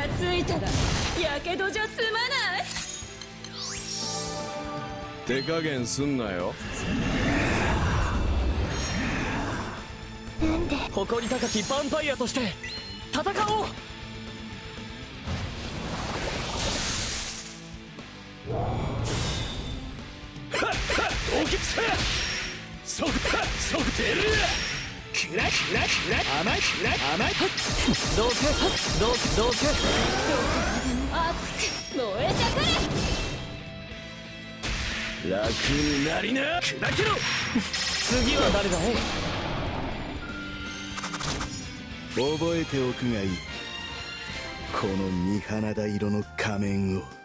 ついたらやけどじゃ済まない。 手加減すんなよ。 なんで誇り高きヴァンパイアとして戦おう。 大きくせそぐ出るくら甘いどけ熱く燃え盛れ。 楽になりな砕けろ。 次は誰だい。 覚えておくがいい、この御花田色の仮面を。